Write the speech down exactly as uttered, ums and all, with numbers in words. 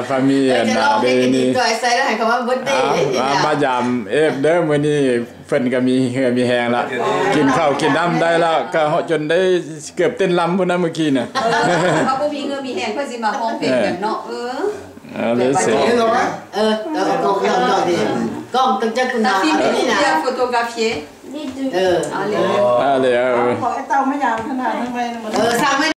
ฟามีนาเดนี่จอยใส่แล้วให้เขาว่าเบิร์ดเดย์มายามเอฟเด้อมื้อนี้เพิ่นก็มีเหือมีแฮงละกินข้าวกินน้ำได้แล้วก็จนได้เกือบเต้นลำพุ่นน่ะเมื่อกี้น่ะเขาบ่มีเหือมีแฮงเพิ่นสิมาฮ้องเพลงกันเนาะเออเออเลยสิเออเออกล้องกล้องดิกล้องต้องจะคุณนาอันนี้นะ bien photographier เออ allez อ่าเลยเออขอไอ้เต้าไม่ยาวขนาดนั้นไปเออสร้างไม่